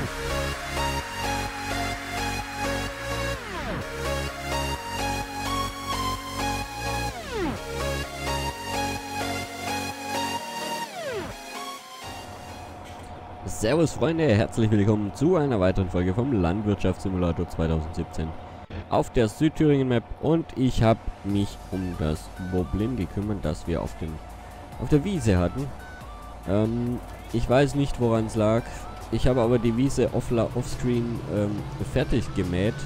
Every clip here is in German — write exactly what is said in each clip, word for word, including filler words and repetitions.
Servus Freunde, herzlich willkommen zu einer weiteren Folge vom Landwirtschaftssimulator zweitausendsiebzehn auf der Südthüringen Map, und ich habe mich um das Problem gekümmert, das wir auf, den, auf der Wiese hatten. Ähm, ich weiß nicht, woran es lag. Ich habe aber die Wiese offscreen ähm, fertig gemäht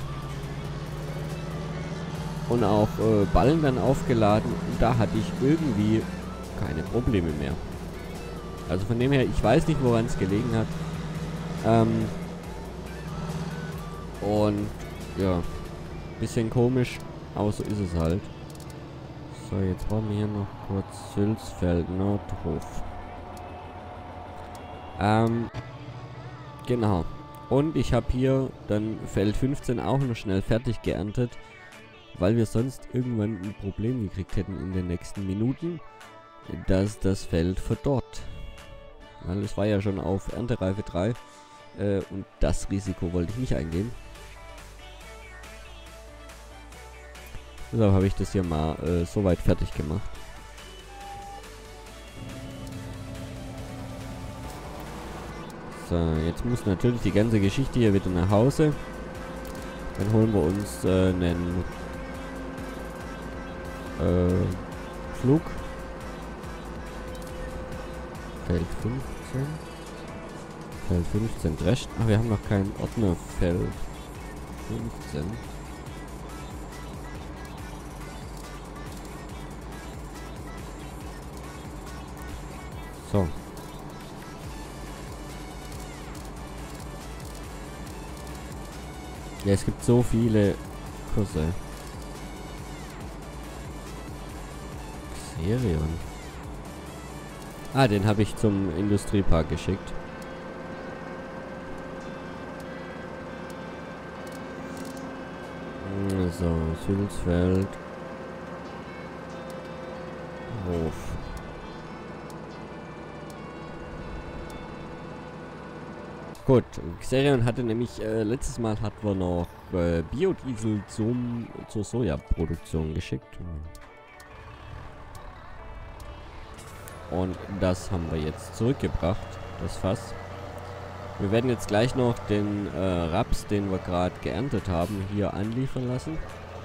und auch äh, Ballen dann aufgeladen, und da hatte ich irgendwie keine Probleme mehr. Also von dem her, ich weiß nicht, woran es gelegen hat. Ähm, und ja, bisschen komisch, aber so ist es halt. So, jetzt brauchen wir hier noch kurz Sülzfeld Nordhof. Ähm, genau. Und ich habe hier dann Feld fünfzehn auch noch schnell fertig geerntet, weil wir sonst irgendwann ein Problem gekriegt hätten in den nächsten Minuten, dass das Feld verdorrt. Weil es war ja schon auf Erntereife drei äh, und das Risiko wollte ich nicht eingehen. Deshalb habe ich das hier mal äh, soweit fertig gemacht. So, jetzt muss natürlich die ganze Geschichte hier wieder nach Hause. Dann holen wir uns äh, einen äh, Flug. Feld fünfzehn. Feld fünfzehn drescht. Ah, wir haben noch keinen Ordner. Feld fünfzehn. So. Ja, es gibt so viele Kurse. Xerion. Ah, den habe ich zum Industriepark geschickt. So, Sülzfeld. Hof. Gut, Xerion hatte nämlich, äh, letztes Mal hatten wir noch äh, Biodiesel zum, zur Sojaproduktion geschickt. Und das haben wir jetzt zurückgebracht, das Fass. Wir werden jetzt gleich noch den äh, Raps, den wir gerade geerntet haben, hier anliefern lassen.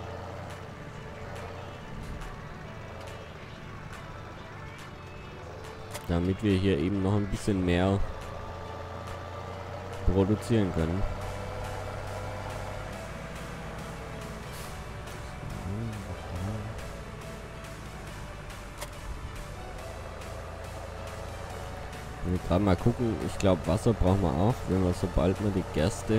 Damit wir hier eben noch ein bisschen mehr produzieren können. Wir gerade mal gucken. Ich glaube, Wasser brauchen wir auch, wenn wir sobald wir die Gerste.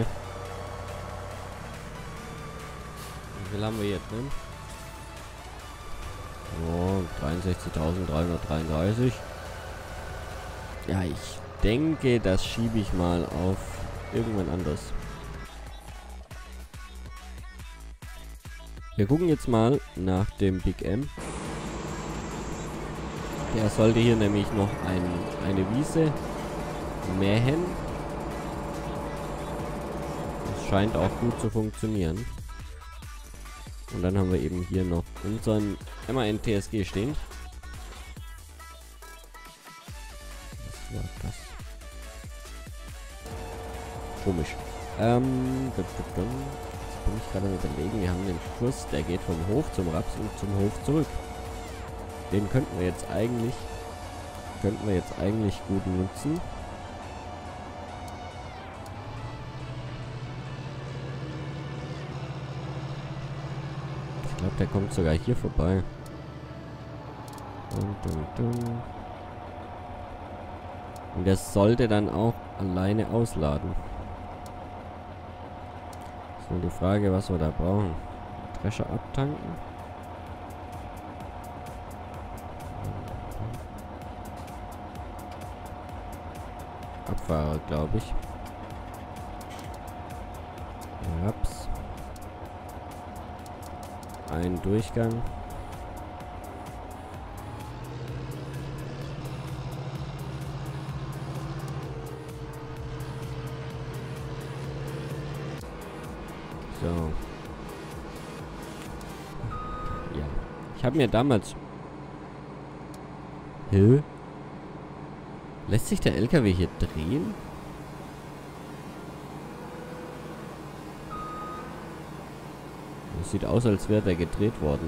Wie viel haben wir hier drin? Oh, dreiundsechzigtausenddreihundertdreiunddreißig. Ja, ich denke, das schiebe ich mal auf irgendwann anders. Wir gucken jetzt mal nach dem Big M. Der sollte hier nämlich noch ein, eine Wiese mähen. Das scheint auch gut zu funktionieren. Und dann haben wir eben hier noch unseren M A N T S G stehen. Was war das? Komisch. Ähm, jetzt bin ich gerade am Überlegen. Wir haben den Kurs, der geht vom Hof zum Raps und zum Hof zurück. Den könnten wir jetzt eigentlich könnten wir jetzt eigentlich gut nutzen. Ich glaube, der kommt sogar hier vorbei. Und, und, und. und der sollte dann auch alleine ausladen. Ist nur die Frage, was wir da brauchen. Drescher abtanken. Abfahrer, glaube ich. Raps. Ein Durchgang. So. Ja. Ich habe mir damals... Hä? Lässt sich der L K W hier drehen? Das sieht aus, als wäre der gedreht worden.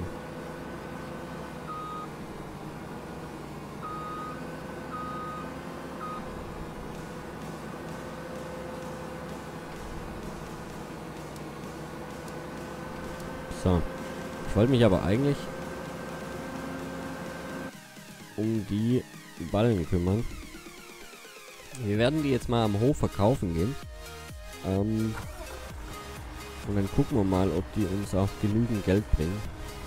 So. Ich wollte mich aber eigentlich um die Ballen kümmern. Wir werden die jetzt mal am Hof verkaufen gehen. Ähm, und dann gucken wir mal, ob die uns auch genügend Geld bringen.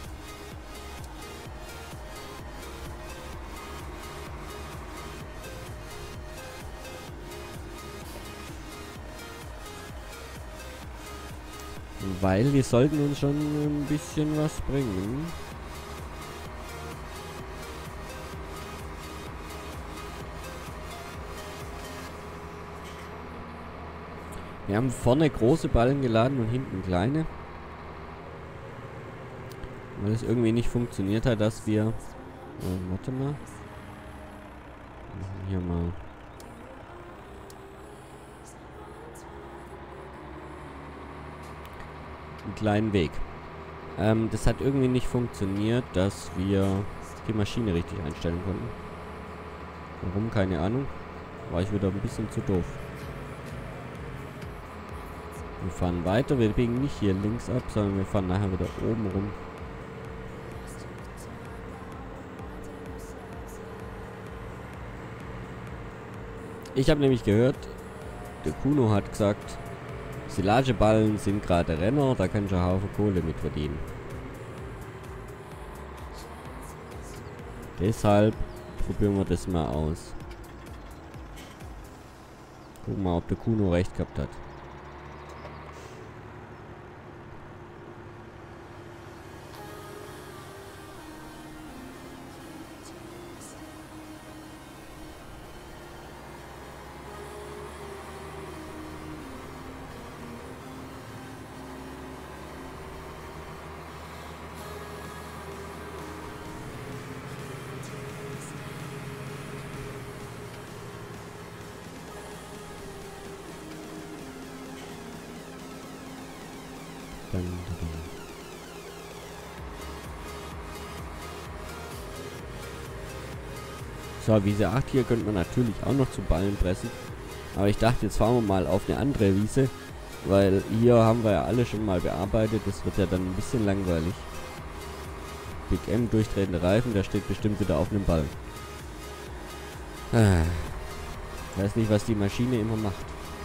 Weil die sollten uns schon ein bisschen was bringen. Wir haben vorne große Ballen geladen und hinten kleine. Weil es irgendwie nicht funktioniert hat, dass wir... Äh, warte mal. Hier mal... einen kleinen Weg. Ähm, das hat irgendwie nicht funktioniert, dass wir die Maschine richtig einstellen konnten. Warum? Keine Ahnung. War ich wieder ein bisschen zu doof. Wir fahren weiter. Wir biegen nicht hier links ab, sondern wir fahren nachher wieder oben rum. Ich habe nämlich gehört, der Kuno hat gesagt, Silageballen sind gerade Renner, da kannst du einen Haufen Kohle mit verdienen. Deshalb probieren wir das mal aus. Gucken mal, ob der Kuno recht gehabt hat. Dann, dann. So, Wiese acht hier könnte man natürlich auch noch zu Ballen pressen. Aber ich dachte, jetzt fahren wir mal auf eine andere Wiese. Weil hier haben wir ja alle schon mal bearbeitet. Das wird ja dann ein bisschen langweilig. Big M, durchdrehende Reifen, der steht bestimmt wieder auf einem Ball. Ah. Ich weiß nicht, was die Maschine immer macht.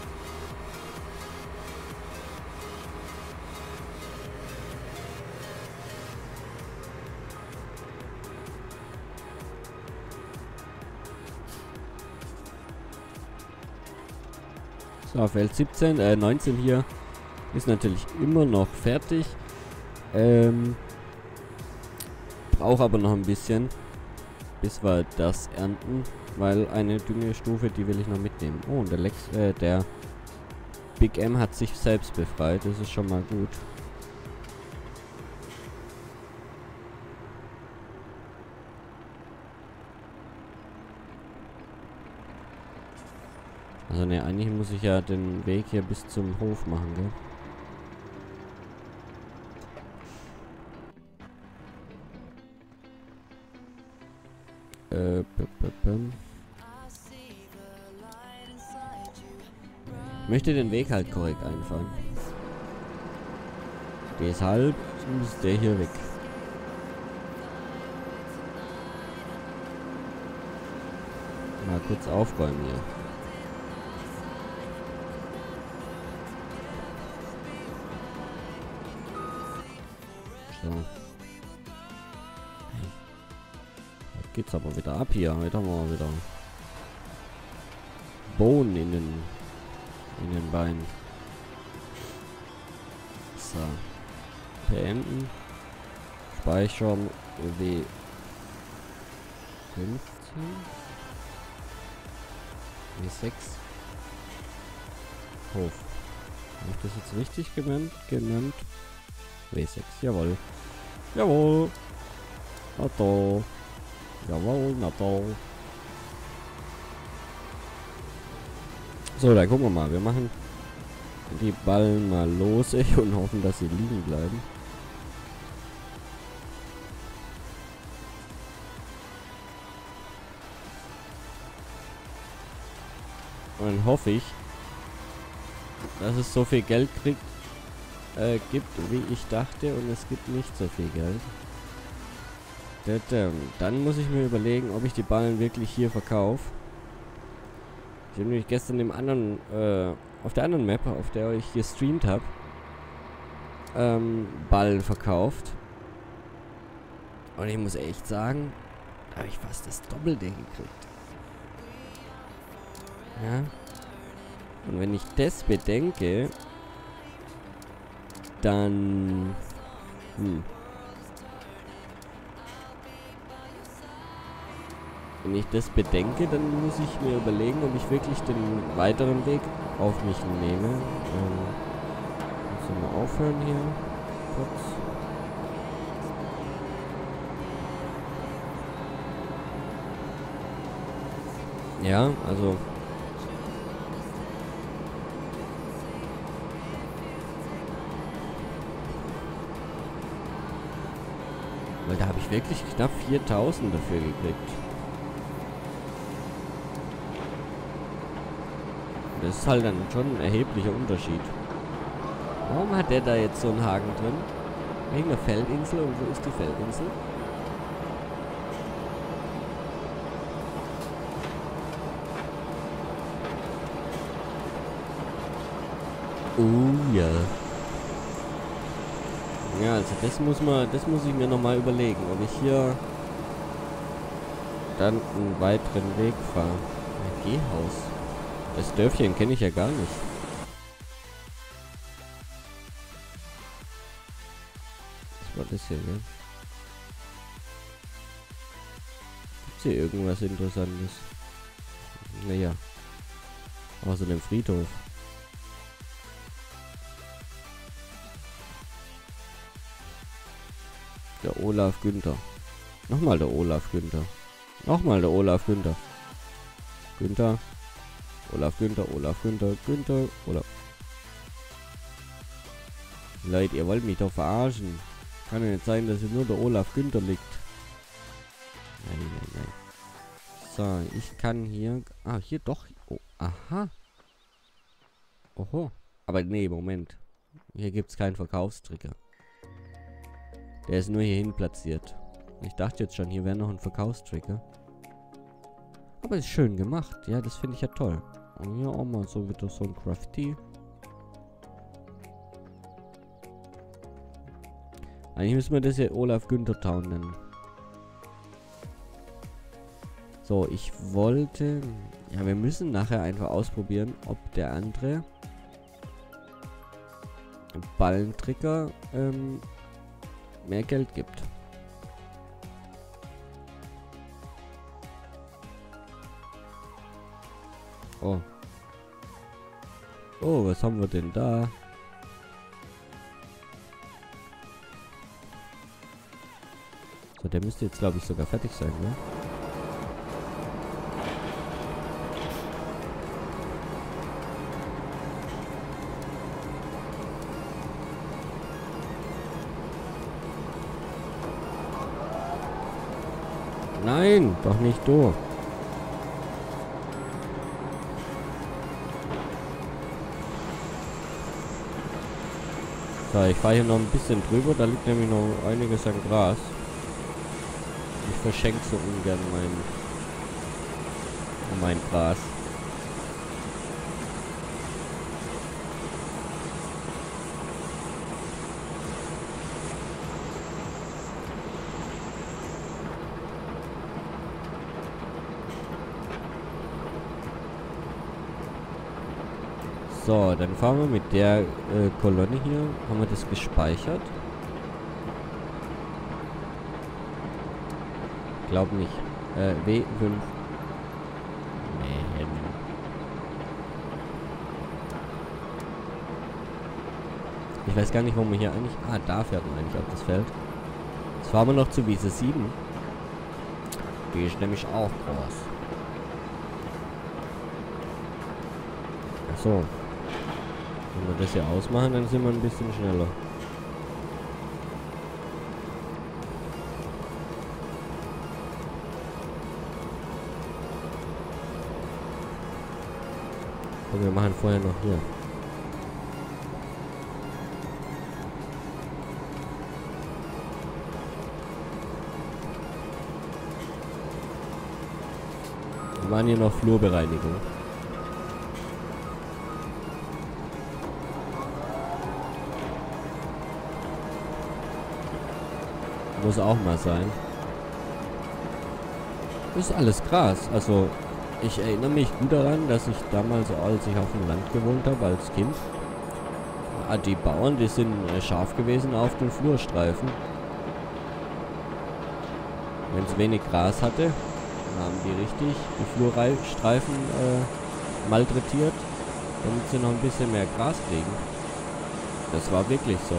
So, Feld siebzehn, äh, neunzehn hier ist natürlich immer noch fertig. Ähm, brauche aber noch ein bisschen, bis wir das ernten, weil eine Düngestufe, die will ich noch mitnehmen. Oh, und der Lex, äh, der Big M hat sich selbst befreit, das ist schon mal gut. Also ne, eigentlich muss ich ja den Weg hier bis zum Hof machen, gell? Äh, b -b -b Ich möchte den Weg halt korrekt einfahren. Deshalb muss der hier weg. Mal kurz aufräumen hier. So. Jetzt geht's aber wieder ab hier. Heute haben wir wieder Bohnen in den, in den Beinen. So. Beenden. Speichern. W fünfzehn. W sechs. Hof. Habe ich das jetzt richtig genannt? genannt? W sechs, jawohl. Jawohl. Na toll. Jawohl, na toll. So, dann gucken wir mal. Wir machen die Ballen mal lose und hoffen, dass sie liegen bleiben. Und dann hoffe ich, dass es so viel Geld kriegt, äh, gibt, wie ich dachte, und es gibt nicht so viel Geld. Das, ähm, dann muss ich mir überlegen, ob ich die Ballen wirklich hier verkaufe. Ich habe nämlich gestern dem anderen, äh, auf der anderen Map, auf der ich gestreamt habe, ähm, Ballen verkauft. Und ich muss echt sagen, da habe ich fast das Doppelte gekriegt. Ja. Und wenn ich das bedenke, dann... Hm. Wenn ich das bedenke, dann muss ich mir überlegen, ob ich wirklich den weiteren Weg auf mich nehme. Ähm, muss ich mal aufhören hier. Kurz. Ja, also... Weil da habe ich wirklich knapp viertausend dafür gekriegt. Das ist halt dann schon ein erheblicher Unterschied. Warum hat der da jetzt so einen Haken drin? Wegen der Feldinsel. Und wo ist die Feldinsel? Oh ja. Ja, also das muss man, das muss ich mir nochmal überlegen, ob ich hier dann einen weiteren Weg fahre. Ein Gehhaus. Das Dörfchen kenne ich ja gar nicht. Was war das hier, ne? Gibt's hier irgendwas Interessantes? Naja. Außer dem Friedhof. Der Olaf Günther. Nochmal der Olaf Günther. Nochmal der Olaf Günther. Günther. Olaf Günther, Olaf Günther, Günther, Olaf. Leute, ihr wollt mich doch verarschen. Kann ja nicht sein, dass hier nur der Olaf Günther liegt. Nein, nein, nein. So, ich kann hier... Ah, hier doch. Oh, aha. Oho. Aber nee, Moment. Hier gibt es keinen Verkaufstrigger. Der ist nur hierhin platziert. Ich dachte jetzt schon, hier wäre noch ein Verkaufstrigger. Aber ist schön gemacht. Ja, das finde ich ja toll. Und hier auch mal so wieder so ein Graffiti. Eigentlich müssen wir das hier Olaf Günther Town nennen. So, ich wollte... Ja, wir müssen nachher einfach ausprobieren, ob der andere Ballentrigger ähm, mehr Geld gibt. Oh. Oh, was haben wir denn da? So, der müsste jetzt, glaube ich, sogar fertig sein, ne? Nein, doch nicht du. So, ich fahre hier noch ein bisschen drüber, da liegt nämlich noch einiges an Gras. Ich verschenke so ungern mein, mein Gras. So, dann fahren wir mit der äh, Kolonne hier. Haben wir das gespeichert? Glaub nicht. Äh, W fünf. Nee. Ich weiß gar nicht, warum wir hier eigentlich... Ah, da fährt man eigentlich auf das Feld. Jetzt fahren wir noch zu Wiese sieben. Die ist nämlich auch groß. Achso. Wenn wir das hier ausmachen, dann sind wir ein bisschen schneller. Und wir machen vorher noch hier. Wir machen hier noch Flurbereinigung. Muss auch mal sein. Das ist alles Gras. Also, ich erinnere mich gut daran, dass ich damals, als ich auf dem Land gewohnt habe, als Kind, ah, die Bauern, die sind äh, scharf gewesen auf den Flurstreifen. Wenn es wenig Gras hatte, dann haben die richtig die Flurstreifen äh, malträtiert, damit sie noch ein bisschen mehr Gras kriegen. Das war wirklich so.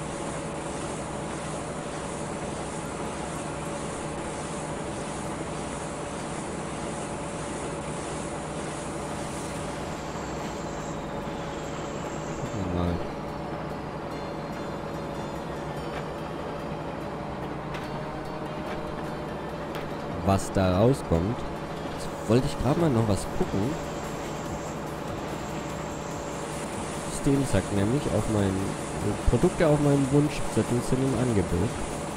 Was da rauskommt. Jetzt wollte ich gerade mal noch was gucken. Steam sagt nämlich, auf mein äh, Produkte auf meinem Wunschzettel sind im Angebot.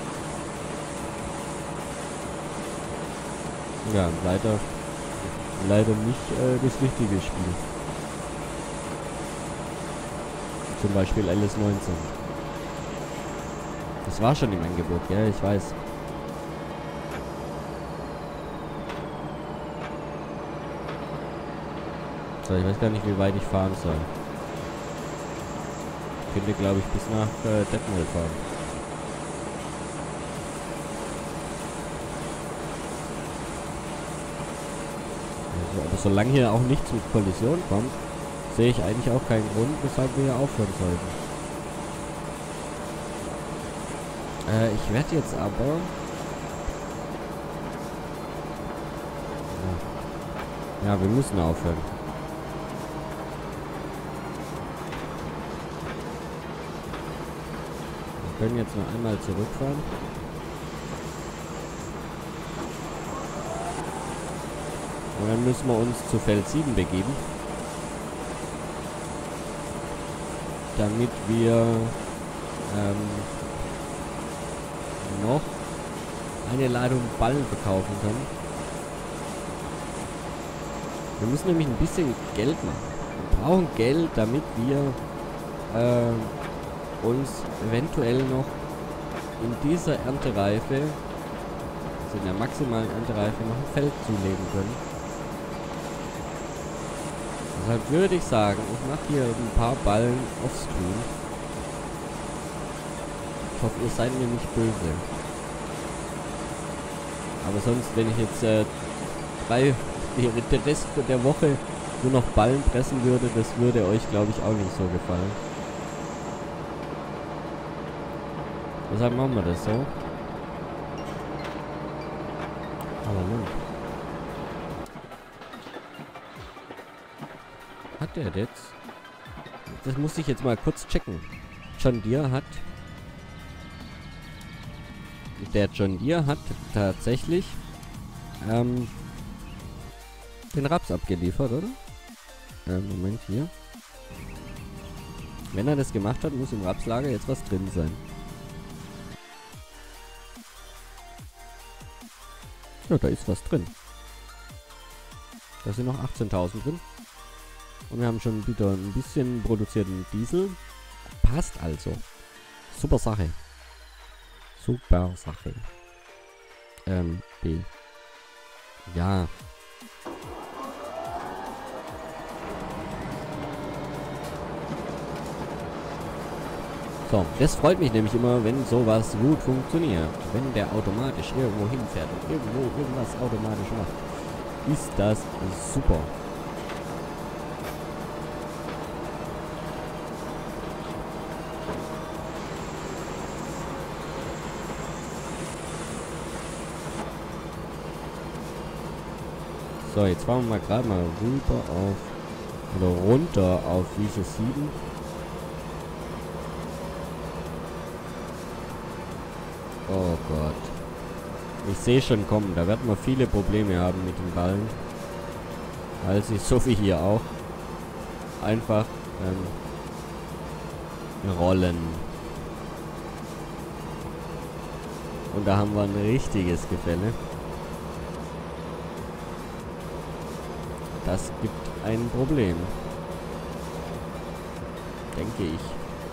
Ja, leider leider nicht äh, das richtige Spiel. Zum Beispiel L S neunzehn. Das war schon im Angebot, ja, ich weiß. Ich weiß gar nicht, wie weit ich fahren soll. Ich könnte, glaube ich, bis nach äh, Detmold fahren. Also, aber solange hier auch nicht zu Kollision kommt, sehe ich eigentlich auch keinen Grund, weshalb wir hier aufhören sollten. Äh, ich werde jetzt aber... Ja, wir müssen aufhören. Wir können jetzt noch einmal zurückfahren. Und dann müssen wir uns zu Feld sieben begeben. Damit wir ähm, noch eine Ladung Ballen verkaufen können. Wir müssen nämlich ein bisschen Geld machen. Wir brauchen Geld, damit wir äh, uns eventuell noch in dieser Erntereife, also in der maximalen Erntereife, noch ein Feld zulegen können. Deshalb würde ich sagen, ich mache hier ein paar Ballen offscreen. Ich hoffe, ihr seid mir nicht böse. Aber sonst, wenn ich jetzt äh, drei, der Rest der Woche nur noch Ballen pressen würde, das würde euch, glaube ich, auch nicht so gefallen. Deshalb machen wir das so. Aber nun. Hat der jetzt? Das muss ich jetzt mal kurz checken. John Deere hat... Der John Deere hat tatsächlich ähm, den Raps abgeliefert, oder? Äh, Moment, hier. Wenn er das gemacht hat, muss im Rapslager jetzt was drin sein. Ja, da ist was drin. Da sind noch achtzehntausend drin. Und wir haben schon wieder ein bisschen produzierten Diesel. Passt also. Super Sache. Super Sache. Ähm, B. Ja. So, das freut mich nämlich immer, wenn sowas gut funktioniert. Wenn der automatisch irgendwo hinfährt und irgendwo irgendwas automatisch macht. Ist das super. So, jetzt fahren wir mal gerade mal rüber auf, oder runter auf Wiese sieben. Oh Gott. Ich sehe schon kommen, da werden wir viele Probleme haben mit den Ballen. Weil sie, so wie hier auch, einfach ähm, rollen. Und da haben wir ein richtiges Gefälle. Das gibt ein Problem. Denke ich.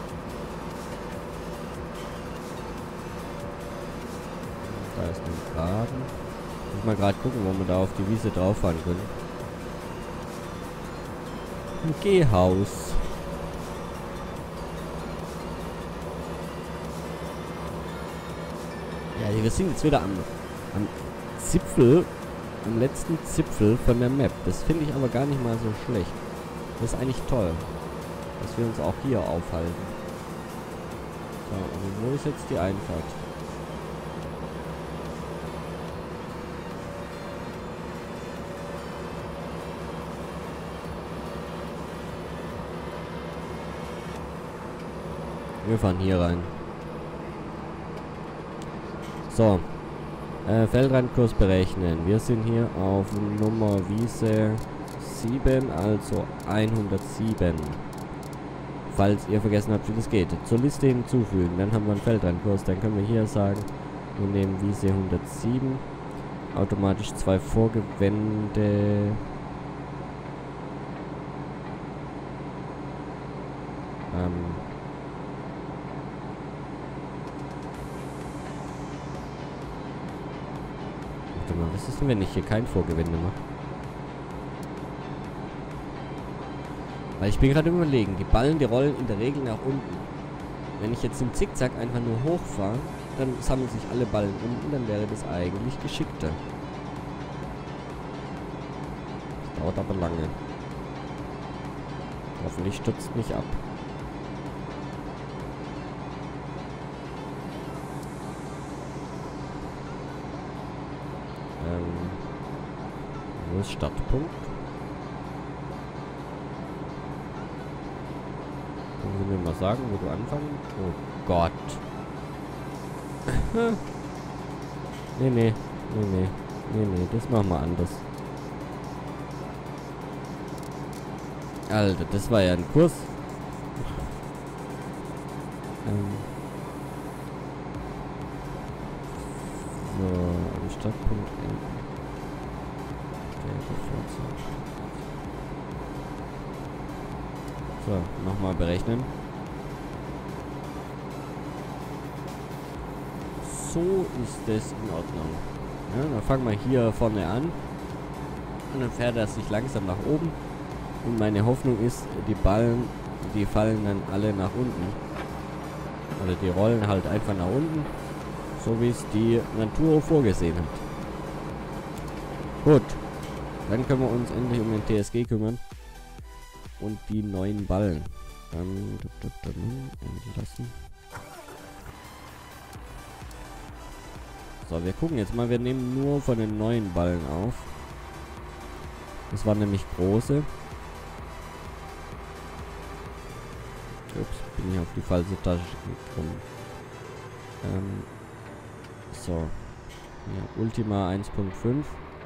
Da ist ein Graben. Muss mal gerade gucken, wo wir da auf die Wiese drauf fahren können. Ein Gehhaus. Ja, wir sind jetzt wieder am, am Zipfel, am letzten Zipfel von der Map. Das finde ich aber gar nicht mal so schlecht. Das ist eigentlich toll, dass wir uns auch hier aufhalten. So, und wo ist jetzt die Einfahrt? Wir fahren hier rein. So. Äh, Feldrandkurs berechnen. Wir sind hier auf Nummer Wiese sieben, also hundertsieben. Falls ihr vergessen habt, wie das geht. Zur Liste hinzufügen. Dann haben wir einen Feldrandkurs. Dann können wir hier sagen, wir nehmen Wiese hundertsieben. Automatisch zwei Vorgewände. Ähm... Was ist denn, wenn ich hier kein Vorgewende mache? Weil ich bin gerade überlegen, die Ballen, die rollen in der Regel nach unten. Wenn ich jetzt im Zickzack einfach nur hochfahre, dann sammeln sich alle Ballen unten, dann wäre das eigentlich geschickter. Das dauert aber lange. Hoffentlich stürzt nicht ab. Ähm, wo ist Startpunkt? Können Sie mir mal sagen, wo du anfangen? Oh Gott. nee, nee. Nee, nee. Nee, nee. Das machen wir anders. Alter, das war ja ein Kurs. ähm. So, am Startpunkt enden. So, nochmal berechnen. So ist es in Ordnung. Ja, dann fangen wir hier vorne an. Und dann fährt er sich langsam nach oben. Und meine Hoffnung ist, die Ballen, die fallen dann alle nach unten. Oder die rollen halt einfach nach unten. So wie es die Natur vorgesehen hat. Gut. Dann können wir uns endlich um den T S G kümmern. Und die neuen Ballen. Dann, dann, dann entlassen. So, wir gucken jetzt mal. Wir nehmen nur von den neuen Ballen auf. Das waren nämlich große. Ups, bin ich auf die falsche Tasche gekommen. Ähm, so. Ja, Ultima eins Punkt fünf.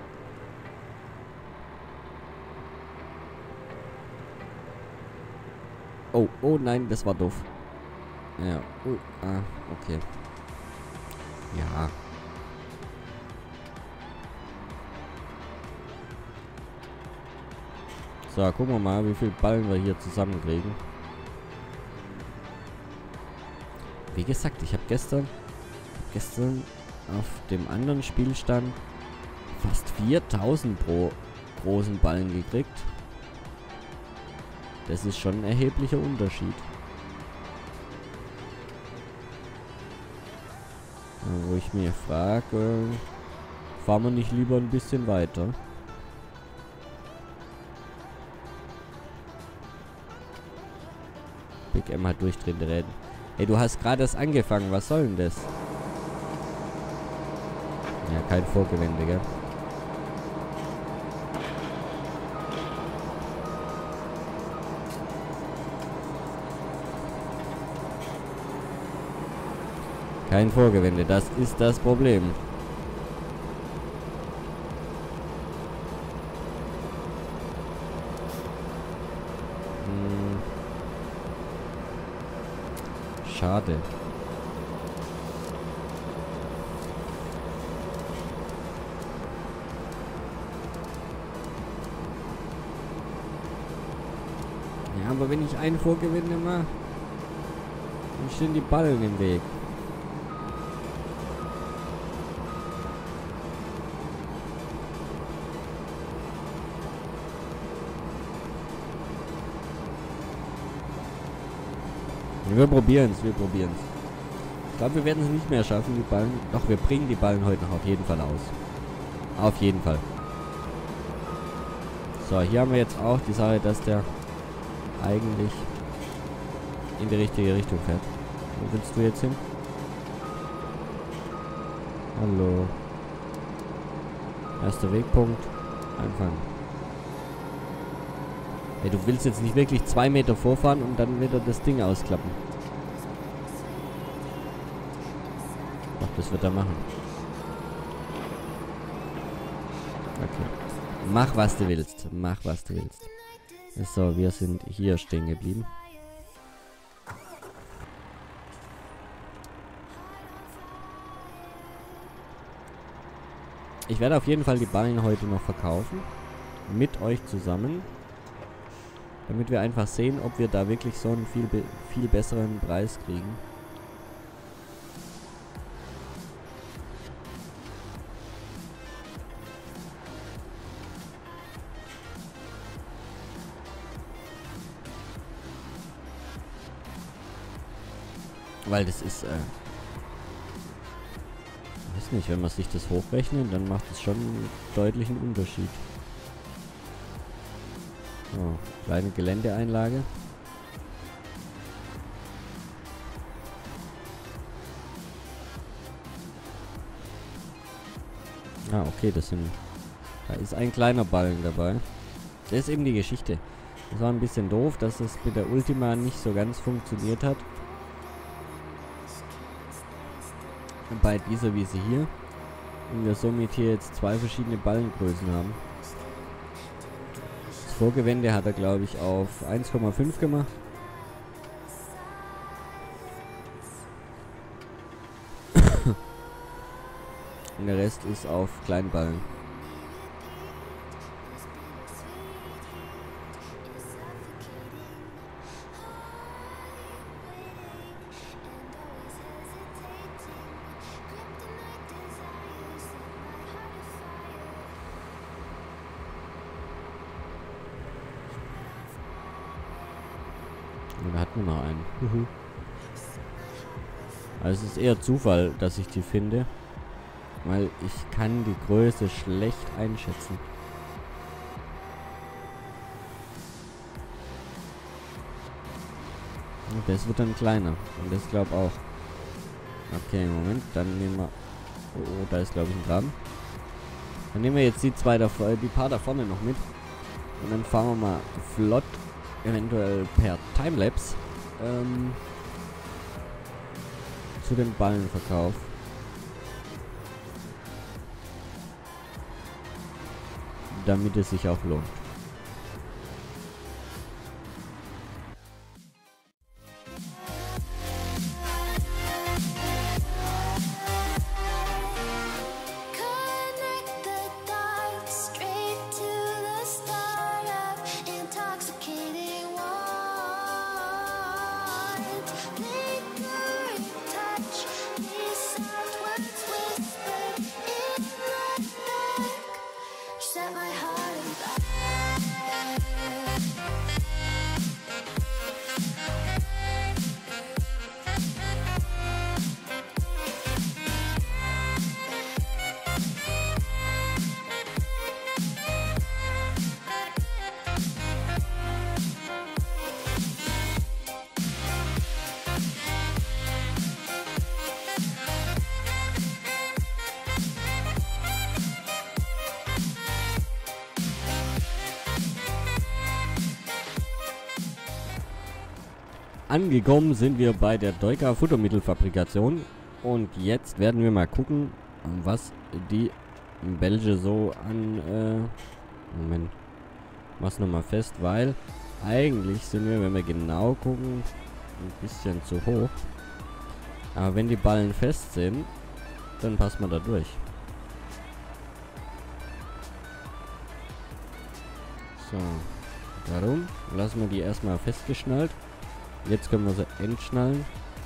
Oh, oh nein, das war doof. Ja, oh, ah, okay. Ja. So, gucken wir mal, wie viele Ballen wir hier zusammenkriegen. Wie gesagt, ich habe gestern, gestern auf dem anderen Spielstand fast viertausend pro großen Ballen gekriegt. Das ist schon ein erheblicher Unterschied. Ja, wo ich mir frage, fahren wir nicht lieber ein bisschen weiter? Big M hat durchdrehende Räder. Ey, du hast gerade erst angefangen. Was soll denn das? Ja, kein Vorgewende, gell? Kein Vorgewende, das ist das Problem. Hm. Schade. Ja, aber wenn ich einen Vorgewinde mache, dann stehen die Ballen im Weg. Wir probieren es, wir probieren es. Ich glaube, wir werden es nicht mehr schaffen, die Ballen. Doch, wir bringen die Ballen heute noch auf jeden Fall aus. Auf jeden Fall. So, hier haben wir jetzt auch die Sache, dass der eigentlich in die richtige Richtung fährt. Wo willst du jetzt hin? Hallo. Erster Wegpunkt. Anfangen. Hey, du willst jetzt nicht wirklich zwei Meter vorfahren und dann wieder das Ding ausklappen. Doch, das wird er machen. Okay. Mach, was du willst. Mach, was du willst. So, wir sind hier stehen geblieben. Ich werde auf jeden Fall die Ballen heute noch verkaufen. Mit euch zusammen. Damit wir einfach sehen, ob wir da wirklich so einen viel, be viel besseren Preis kriegen. Weil das ist, äh... ich weiß nicht, wenn man sich das hochrechnet, dann macht es schon einen deutlichen Unterschied. So, kleine Geländeeinlage. Ah, okay, das sind... Da ist ein kleiner Ballen dabei. Das ist eben die Geschichte. Das war ein bisschen doof, dass es mit der Ultima nicht so ganz funktioniert hat. Bei dieser Wiese hier. Und wir somit hier jetzt zwei verschiedene Ballengrößen haben. Das Vorgewende hat er, glaube ich, auf eins Komma fünf gemacht. Und der Rest ist auf Kleinballen. Und da hat man noch einen. Mhm. Also es ist eher Zufall, dass ich die finde. Weil ich kann die Größe schlecht einschätzen. Und das wird dann kleiner. Und das glaube auch. Okay, Moment. Dann nehmen wir... Oh, oh, da ist glaube ich ein Graben. Dann nehmen wir jetzt die zwei da vorne, die paar da vorne noch mit. Und dann fahren wir mal flott, eventuell per Timelapse, ähm, zu dem Ballenverkauf. Damit es sich auch lohnt. Angekommen sind wir bei der Deuka Futtermittelfabrikation. Und jetzt werden wir mal gucken, was die Bälge so an... Äh, Moment. Mach's nochmal fest, weil eigentlich sind wir, wenn wir genau gucken, ein bisschen zu hoch. Aber wenn die Ballen fest sind, dann passt man da durch. So. Darum lassen wir die erstmal festgeschnallt. Jetzt können wir sie entschnallen.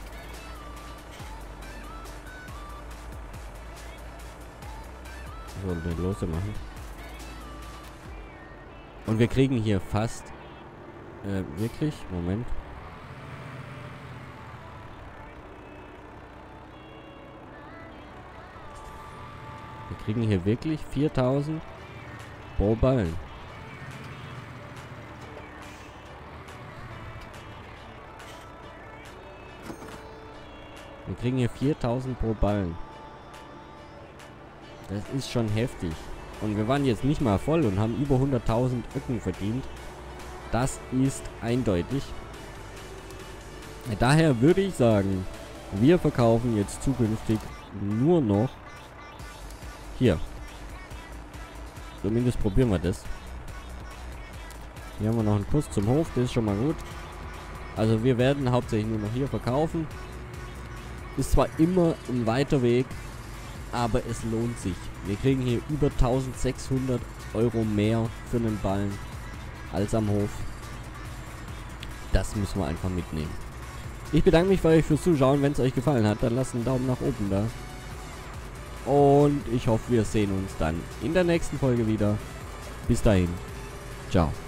So, den lose machen. Und wir kriegen hier fast... Äh, wirklich? Moment. Wir kriegen hier wirklich viertausend pro Ballen. Wir kriegen hier viertausend pro Ballen. Das ist schon heftig. Und wir waren jetzt nicht mal voll und haben über hunderttausend Öcken verdient. Das ist eindeutig. Daher würde ich sagen, wir verkaufen jetzt zukünftig nur noch hier. Zumindest probieren wir das. Hier haben wir noch einen Kurs zum Hof, das ist schon mal gut. Also wir werden hauptsächlich nur noch hier verkaufen. Ist zwar immer ein weiter Weg, aber es lohnt sich. Wir kriegen hier über eintausendsechshundert Euro mehr für einen Ballen als am Hof. Das müssen wir einfach mitnehmen. Ich bedanke mich bei euch fürs Zuschauen. Wenn es euch gefallen hat, dann lasst einen Daumen nach oben da. Und ich hoffe, wir sehen uns dann in der nächsten Folge wieder. Bis dahin. Ciao.